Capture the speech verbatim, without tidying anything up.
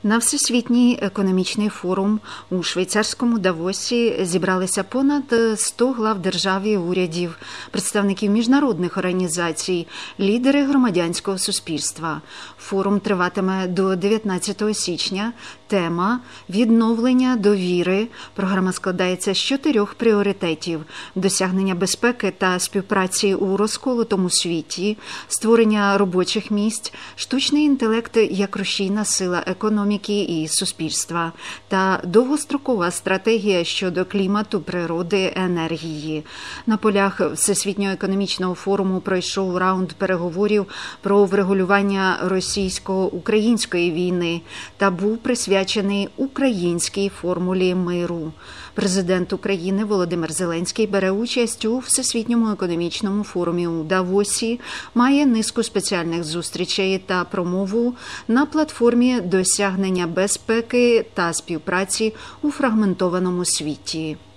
На Всесвітній економічний форум у швейцарському Давосі зібралися понад сто глав держав і урядів, представників міжнародних організацій, лідери громадянського суспільства. Форум триватиме до дев'ятнадцятого січня. Тема – відновлення довіри. Програма складається з чотирьох пріоритетів – досягнення безпеки та співпраці у розколотому світі, створення робочих місць, штучний інтелект як рушійна сила економіки і суспільства та довгострокова стратегія щодо клімату, природи, енергії. На полях Всесвітнього економічного форуму пройшов раунд переговорів про врегулювання російсько-української війни та був присвячений українській формулі миру. Президент України Володимир Зеленський бере участь у Всесвітньому економічному форумі у Давосі, має низку спеціальних зустрічей та промову на платформі досягнення безпеки та співпраці у фрагментованому світі.